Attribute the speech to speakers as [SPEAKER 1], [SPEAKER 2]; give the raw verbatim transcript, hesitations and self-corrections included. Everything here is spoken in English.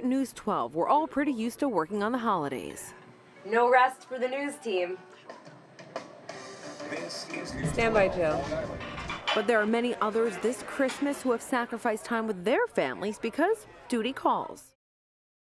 [SPEAKER 1] News twelve, we're all pretty used to working on the holidays.
[SPEAKER 2] No rest for the news team.
[SPEAKER 3] Stand by, Jill.
[SPEAKER 1] But there are many others this Christmas who have sacrificed time with their families because duty calls.